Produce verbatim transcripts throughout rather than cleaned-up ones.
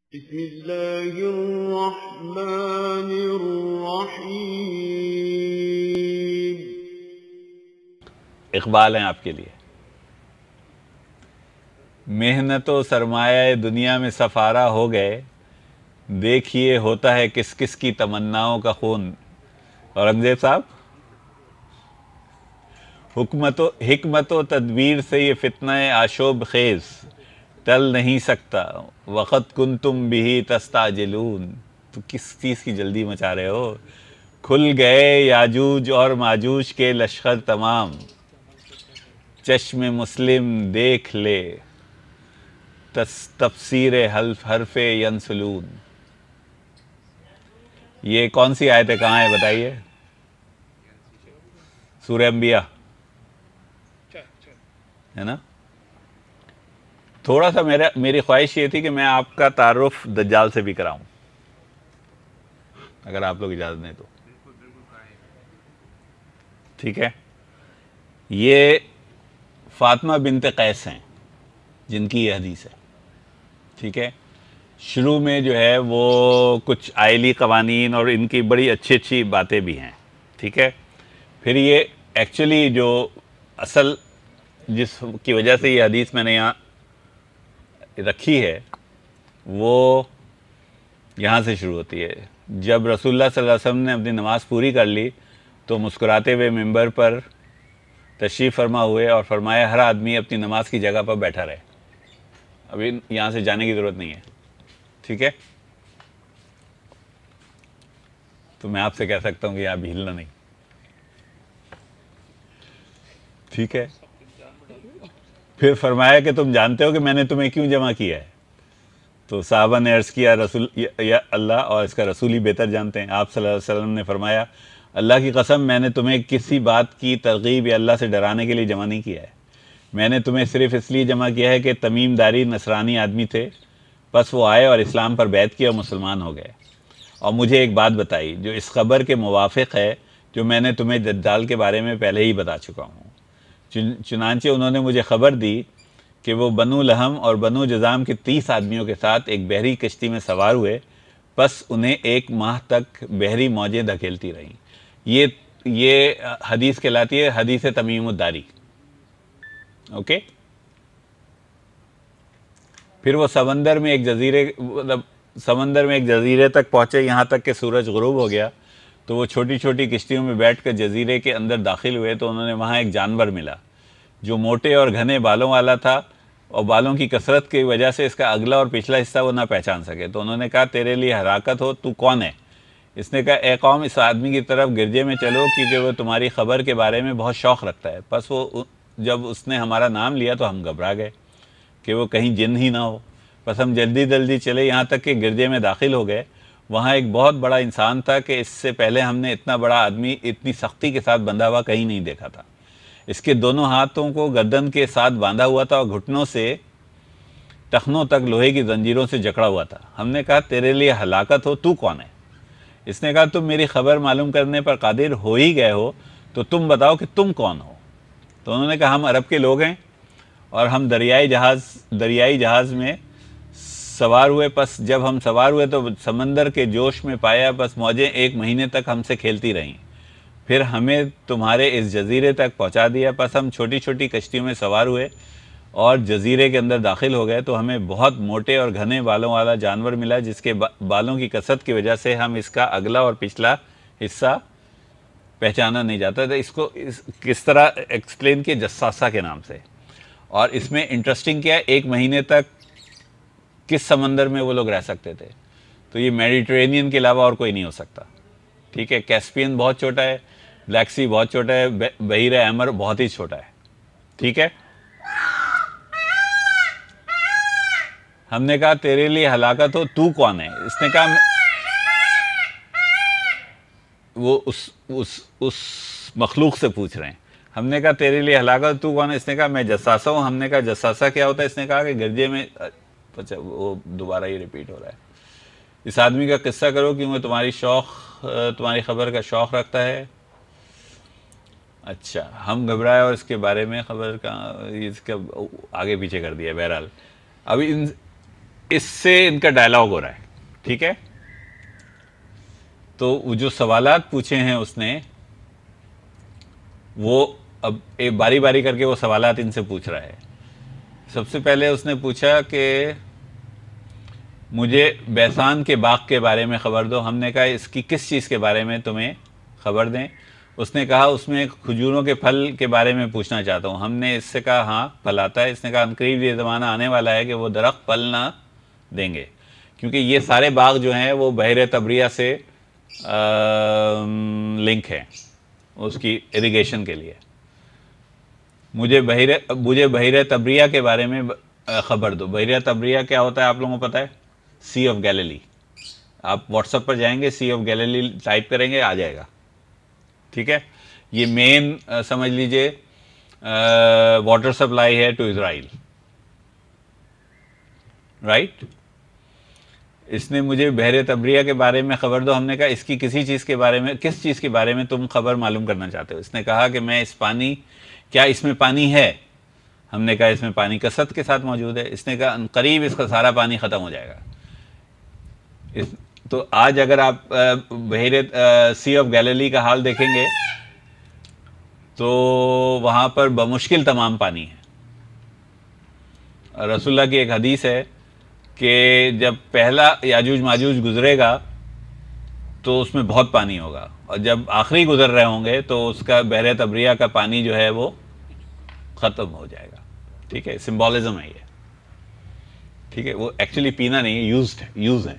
بسم اللہ الرحمن الرحیم۔ اقبال ہیں آپ کے لیے۔ محنت و سرمایہ دنیا میں سفارہ ہو گئے، دیکھیے ہوتا ہے کس کس کی تمناؤں کا خون۔ اورنگزیب صاحب، حکمت و حکمت و تدبیر سے یہ فتنہ آشوب خیز ٹل نہیں سکتا، وقت کنتم بہ تستعجلون۔ تو کس چیز کی جلدی مچا رہے ہو؟ کھل گئے یاجوج اور ماجوج کے لشکر تمام، چشم مسلم دیکھ لے تفسیر حلف حرف ینسلون۔ یہ کون سی آیت ہے، کہاں ہے بتائیے؟ سورہ انبیاء ہے نا؟ تھوڑا سا میرا میری خواہش یہ تھی کہ میں آپ کا تعارف دجال سے بھی کراؤں، اگر آپ لوگ اجازت دیں تو۔ ٹھیک ہے، یہ فاطمہ بنت قیس ہیں جن کی یہ حدیث ہے۔ ٹھیک ہے، شروع میں جو ہے وہ کچھ آئلی قوانین اور ان کی بڑی اچھی اچھی باتیں بھی ہیں۔ ٹھیک ہے، پھر یہ ایکچولی جو اصل جس کی وجہ سے یہ حدیث میں نے یہاں رکھی ہے وہ یہاں سے شروع ہوتی ہے۔ جب رسول اللہ صلی اللہ علیہ وسلم نے اپنی نماز پوری کر لی تو مسکراتے ہوئے ممبر پر تشریف فرما ہوئے اور فرمایا ہر آدمی اپنی نماز کی جگہ پر بیٹھا رہے، ابھی یہاں سے جانے کی ضرورت نہیں ہے۔ ٹھیک ہے، تو میں آپ سے کہہ سکتا ہوں کہ آپ ہلنا نہیں۔ ٹھیک ہے، پھر فرمایا کہ تم جانتے ہو کہ میں نے تمہیں کیوں جمع کیا ہے؟ تو صحابہ نے عرض کیا رسول یا اللہ اور اس کا رسول ہی بہتر جانتے ہیں۔ آپ صلی اللہ علیہ وسلم نے فرمایا اللہ کی قسم میں نے تمہیں کسی بات کی ترغیب یا اللہ سے ڈرانے کے لیے جمع نہیں کیا ہے، میں نے تمہیں صرف اس لیے جمع کیا ہے کہ تمیم داری نصرانی آدمی تھے، پس وہ آئے اور اسلام پر بیعت کیا اور مسلمان ہو گئے، اور مجھے ایک بات بتائی جو اس خبر کے موافق ہے جو میں نے تمہیں دجال کے بارے میں پہلے ہی بتا چکا ہوں۔ چنانچہ انہوں نے مجھے خبر دی کہ وہ بنو لہم اور بنو جذام کے تیس آدمیوں کے ساتھ ایک بحری کشتی میں سوار ہوئے، پس انہیں ایک ماہ تک بحری موجیں دھکیلتی رہیں۔ یہ یہ حدیث کہلاتی ہے حدیث تمیم الداری۔ اوکے، پھر وہ سمندر میں ایک جزیرے مطلب سمندر میں ایک جزیرے تک پہنچے، یہاں تک کہ سورج غروب ہو گیا تو وہ چھوٹی چھوٹی کشتیوں میں بیٹھ کر جزیرے کے اندر داخل ہوئے تو انہوں نے وہاں ایک جانور ملا جو موٹے اور گھنے بالوں والا تھا، اور بالوں کی کثرت کی وجہ سے اس کا اگلا اور پچھلا حصہ وہ نہ پہچان سکے۔ تو انہوں نے کہا تیرے لیے ہلاکت ہو، تو کون ہے؟ اس نے کہا اے قوم، اس آدمی کی طرف گرجے میں چلو کیونکہ وہ تمہاری خبر کے بارے میں بہت شوق رکھتا ہے۔ پس وہ جب اس نے ہمارا نام لیا تو ہم گھبرا گئے کہ وہ کہیں جن ہی نہ ہو، پس ہم جلدی جلدی چلے یہاں تک کہ گرجے میں داخل ہو گئے۔ وہاں ایک بہت بڑا انسان تھا کہ اس سے پہلے ہم نے اتنا بڑا آدمی اتنی سختی کے ساتھ بندھا ہوا کہیں نہیں دیکھا تھا۔ اس کے دونوں ہاتھوں کو گردن کے ساتھ باندھا ہوا تھا اور گھٹنوں سے ٹخنوں تک لوہے کی زنجیروں سے جکڑا ہوا تھا۔ ہم نے کہا تیرے لیے ہلاکت ہو، تو کون ہے؟ اس نے کہا تم میری خبر معلوم کرنے پر قادر ہو ہی گئے ہو تو تم بتاؤ کہ تم کون ہو؟ تو انہوں نے کہا ہم عرب کے لوگ ہیں اور ہم دریائی جہاز دریائی جہاز میں سوار ہوئے، پس جب ہم سوار ہوئے تو سمندر کے جوش میں پایا، پس موجیں ایک مہینے تک ہم سے کھیلتی رہیں، پھر ہمیں تمہارے اس جزیرے تک پہنچا دیا، پس ہم چھوٹی چھوٹی کشتیوں میں سوار ہوئے اور جزیرے کے اندر داخل ہو گئے تو ہمیں بہت موٹے اور گھنے بالوں والا جانور ملا جس کے بالوں کی کثرت کی وجہ سے ہم اس کا اگلا اور پچھلا حصہ پہچانا نہیں جاتا تھا۔ اس کو اس کس طرح ایکسپلین کیا؟ جساسہ کے نام سے۔ اور اس میں انٹرسٹنگ کیا ہے، ایک مہینے تک کس سمندر میں وہ لوگ رہ سکتے تھے؟ تو یہ میڈیٹرینین کے علاوہ اور کوئی نہیں ہو سکتا۔ ٹھیک ہے، کیسپین بہت چھوٹا ہے، بلیک سی بہت چھوٹا ہے، بحیرہ احمر بہت ہی چھوٹا ہے۔ ٹھیک ہے، ہم نے کہا تیرے لیے ہلاکت ہو، تو کون ہے؟ اس نے کہا وہ اس اس اس مخلوق سے پوچھ رہے ہیں۔ ہم نے کہا تیرے لیے ہلاکت، تو کون ہے؟ اس نے کہا میں جساسہ ہوں۔ ہم نے کہا جساسہ کیا ہوتا ہے؟ اس نے کہا کہ گرجے میں وہ دوبارہ ہی ریپیٹ ہو رہا ہے۔ اس آدمی کا قصہ کرو کہ وہ تمہاری شوق تمہاری خبر کا شوق رکھتا ہے۔ اچھا، ہم گھبرائے اور اس کے بارے میں خبر کا اس کا آگے پیچھے کر دیا۔ بہرحال ابھی ان اس سے ان کا ڈائلاگ ہو رہا ہے. ٹھیک ہے, تو وہ جو سوالات پوچھے ہیں اس نے, وہ اب باری باری کر کے وہ سوالات ان سے پوچھ رہا ہے. سب سے پہلے اس نے پوچھا کہ مجھے بیسان کے باغ کے بارے میں خبر دو. ہم نے کہا اس کی کس چیز کے بارے میں تمہیں خبر دیں؟ اس نے کہا اس میں کھجوروں کے پھل کے بارے میں پوچھنا چاہتا ہوں. ہم نے اس سے کہا ہاں پھل آتا ہے. اس نے کہا عنقریب یہ زمانہ آنے والا ہے کہ وہ درخت پھل نہ دیں گے, کیونکہ یہ سارے باغ جو ہیں وہ بحیرہ تبریہ سے لنک ہیں اس کی اریگیشن کے لیے. مجھے بحیرہ مجھے بحیرہ تبریہ کے بارے میں خبر دو. بحیرہ تبریہ کیا ہوتا ہے آپ لوگوں کو پتہ ہے؟ Sea of Galilee. آپ واٹس ایپ پر جائیں گے, سی آف گیلیلی ٹائپ کریں گے, آ جائے گا. ٹھیک ہے, یہ مین سمجھ لیجئے واٹر سپلائی ہے ٹو اسرائیل. رائٹ, اس نے مجھے بحیرہ تبریہ کے بارے میں خبر دو. ہم نے کہا اس کی کسی چیز کے بارے میں, کس چیز کے بارے میں تم خبر معلوم کرنا چاہتے ہو؟ اس نے کہا کہ میں اس پانی, کیا اس میں پانی ہے؟ ہم نے کہا اس میں پانی کثرت کے ساتھ موجود ہے. اس نے کہا عنقریب اس کا سارا پانی ختم ہو جائے گا. اس تو آج اگر آپ بحیرہ سی آف گیلیلی کا حال دیکھیں گے تو وہاں پر بمشکل تمام پانی ہے. رسول اللہ کی ایک حدیث ہے کہ جب پہلا یاجوج ماجوج گزرے گا تو اس میں بہت پانی ہوگا, اور جب آخری گزر رہے ہوں گے تو اس کا بحیرہ تبریہ کا پانی جو ہے وہ ختم ہو جائے گا. ٹھیک ہے, سمبولزم ہے یہ. ٹھیک ہے, وہ ایکچولی پینا نہیں ہے, یوزڈ ہے, یوز ہے.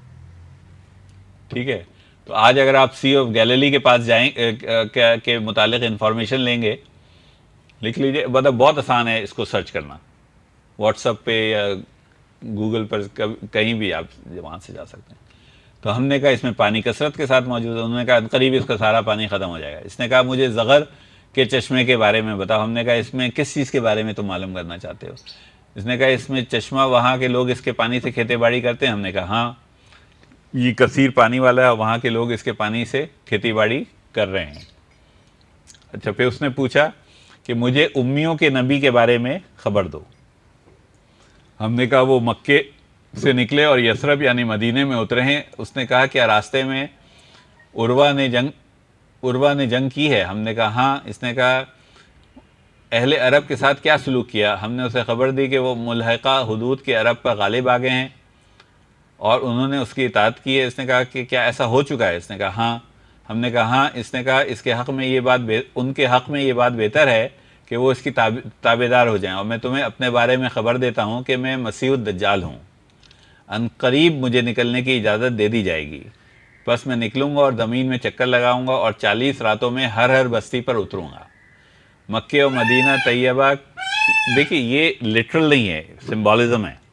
ٹھیک ہے, تو آج اگر آپ سی آف گیلیلی کے پاس جائیں کے متعلق انفارمیشن لیں گے, لکھ لیجئے, مطلب بہت آسان ہے اس کو سرچ کرنا, واٹس ایپ پہ یا گوگل پر کہیں بھی آپ وہاں سے جا سکتے ہیں. تو ہم نے کہا اس میں پانی کثرت کے ساتھ موجود ہے. انہوں نے کہا قریب اس کا سارا پانی ختم ہو جائے گا. اس نے کہا مجھے زغر کے چشمے کے بارے میں بتاؤ. ہم نے کہا اس میں کس چیز کے بارے میں تم معلوم کرنا چاہتے ہو؟ اس نے کہا اس میں چشمہ, وہاں کے لوگ اس کے پانی سے کھیتی باڑی کرتے ہیں. ہم نے کہا ہاں یہ کثیر پانی والا ہے, وہاں کے لوگ اس کے پانی سے کھیتی باڑی کر رہے ہیں. اچھا, پھر اس نے پوچھا کہ مجھے امیوں کے نبی کے بارے میں خبر دو. ہم نے کہا وہ مکے سے نکلے اور یثرب یعنی مدینے میں اترے ہیں. اس نے کہا کیا راستے میں عروہ نے جنگ عروہ نے جنگ کی ہے؟ ہم نے کہا ہاں. اس نے کہا اہل عرب کے ساتھ کیا سلوک کیا؟ ہم نے اسے خبر دی کہ وہ ملحقہ حدود کے عرب پر غالب آ گئے ہیں اور انہوں نے اس کی اطاعت کی ہے. اس نے کہا کہ کیا ایسا ہو چکا ہے؟ اس نے کہا ہاں. ہم نے کہا ہاں. اس نے کہا اس کے حق میں یہ بات ان کے حق میں یہ بات بہتر ہے کہ وہ اس کی تابع دار ہو جائیں, اور میں تمہیں اپنے بارے میں خبر دیتا ہوں کہ میں مسیح الدجال ہوں. عنقریب مجھے نکلنے کی اجازت دے دی جائے گی, بس میں نکلوں گا اور زمین میں چکر لگاؤں گا اور چالیس راتوں میں ہر ہر بستی پر اتروں گا. مکے اور مدینہ طیبہ, دیکھیے یہ لٹرل نہیں ہے, سمبولزم ہے.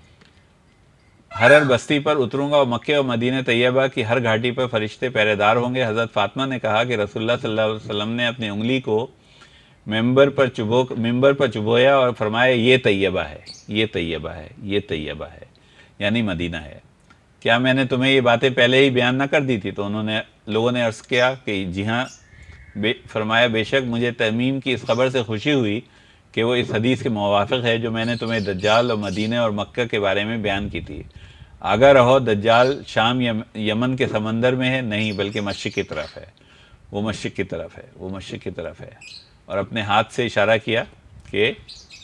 ہر ہر بستی پر اتروں گا اور مکے اور مدینہ طیبہ کی ہر گھاٹی پر فرشتے پہرے دار ہوں گے. حضرت فاطمہ نے کہا کہ رسول اللہ صلی اللہ علیہ وسلم نے اپنی انگلی کو ممبر پر چبو ممبر پر چبویا اور فرمایا یہ طیبہ ہے, یہ طیبہ ہے, یہ طیبہ ہے, یعنی مدینہ ہے. کیا میں نے تمہیں یہ باتیں پہلے ہی بیان نہ کر دی تھی؟ تو انہوں نے لوگوں نے عرض کیا کہ جی ہاں. بے فرمایا بے شک مجھے تمیم کی اس خبر سے خوشی ہوئی کہ وہ اس حدیث کے موافق ہے جو میں نے تمہیں دجال اور مدینہ اور مکہ کے بارے میں بیان کی تھی. آگاہ رہو, دجال شام یمن کے سمندر میں ہے, نہیں بلکہ مشرق کی طرف ہے. وہ مشرق کی طرف ہے, وہ مشرق کی طرف ہے. اور اپنے ہاتھ سے اشارہ کیا کہ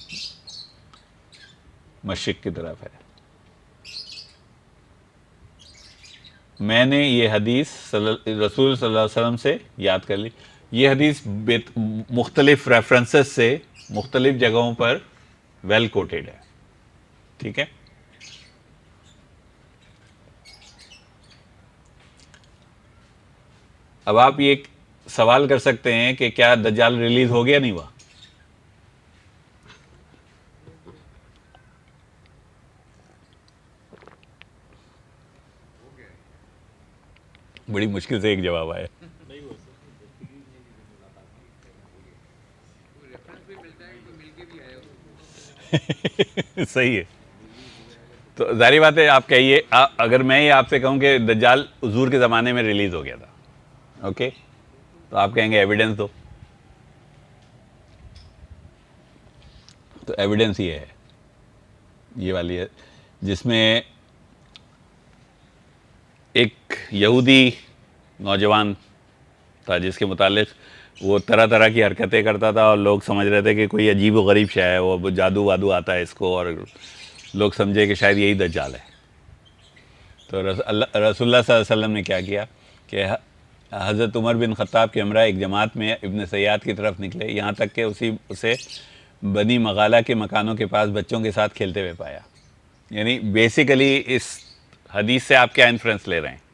مشرق کی طرف ہے. میں نے یہ حدیث رسول صلی اللہ علیہ وسلم سے یاد کر لی. یہ حدیث مختلف ریفرنسز سے مختلف جگہوں پر ویل کوٹیڈ ہے. ٹھیک ہے, اب آپ یہ سوال کر سکتے ہیں کہ کیا دجال ریلیز ہو گیا نہیں ہوا؟ بڑی مشکل سے ایک جواب آیا. صحیح ہے. تو ظاہری بات ہے, آپ کہیے اگر میں یہ آپ سے کہوں کہ دجال حضور کے زمانے میں ریلیز ہو گیا تھا, اوکے, تو آپ کہیں گے ایویڈنس دو. تو ایویڈنس یہ ہے, یہ والی ہے. جس میں ایک یہودی نوجوان تھا جس کے متعلق وہ طرح طرح کی حرکتیں کرتا تھا اور لوگ سمجھ رہے تھے کہ کوئی عجیب و غریب شے ہے, وہ جادو وادو آتا ہے اس کو, اور لوگ سمجھے کہ شاید یہی دجال ہے. تو رسول اللہ صلی اللہ علیہ وسلم نے کیا کیا کہ حضرت عمر بن خطاب کے ہمراہ ایک جماعت میں ابن سیاد کی طرف نکلے, یہاں تک کہ اسی اسے بنی مغالہ کے مکانوں کے پاس بچوں کے ساتھ کھیلتے ہوئے پایا. یعنی بیسیکلی اس حدیث سے آپ کیا انفرنس لے رہے ہیں؟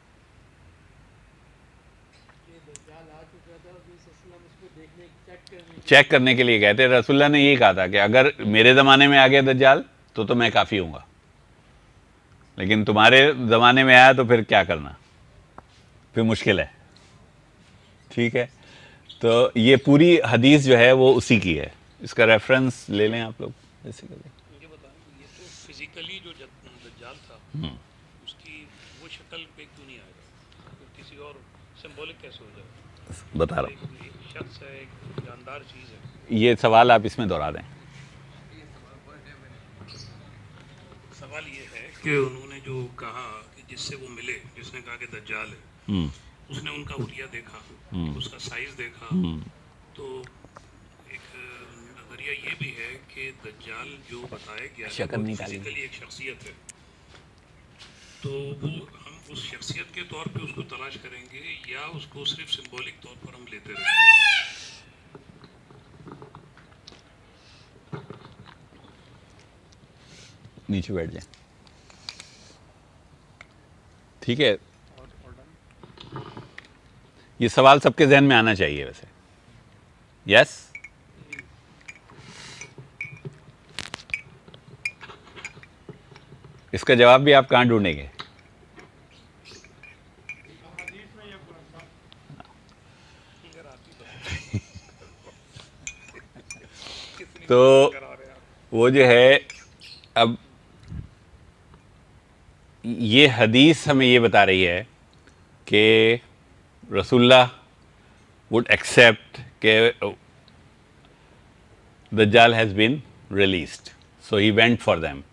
چیک کرنے کے لیے کہتے ہیں. رسول اللہ نے یہی کہا تھا کہ اگر میرے زمانے میں آ گیا دجال تو تو میں کافی ہوں گا, لیکن تمہارے زمانے میں آیا تو پھر کیا کرنا, پھر مشکل ہے. ٹھیک ہے, تو یہ پوری حدیث جو ہے وہ اسی کی ہے. اس کا ریفرنس لے لیں آپ لوگ. بیسیکلی مجھے بتائیں یہ تو فزیکلی جو دجال تھا اس کی وہ شکل پہ کیوں نہیں آئے گا, کسی اور سمبولک کیسے ہو جائے گا؟ بتا رہا ہوں, ایک شخص ہے, ایک جاندار چیز ہے. یہ سوال آپ اس میں دہرا دیں. سوال یہ ہے کہ انہوں نے جو کہا کہ جس سے وہ ملے, جس نے کہا کہ دجال ہے, اس نے ان کا حلیہ دیکھا, اس کا سائز دیکھا, تو ایک نظریہ یہ بھی ہے کہ دجال جو بتایا گیا ہے وہ فزیکلی ایک شخصیت ہے, تو وہ ہم اس شخصیت کے طور پہ اس کو تلاش کریں گے یا اس کو صرف سمبولک طور پر ہم لیتے رہیں گے؟ نیچے بیٹھ جائیں. ٹھیک ہے, یہ سوال سب کے ذہن میں آنا چاہیے ویسے. یس, اس کا جواب بھی آپ کہاں ڈھونڈیں گے؟ تو وہ جو ہے, اب یہ حدیث ہمیں یہ بتا رہی ہے کہ رسول اللہ would accept کہ دجال has been released, so he went for them.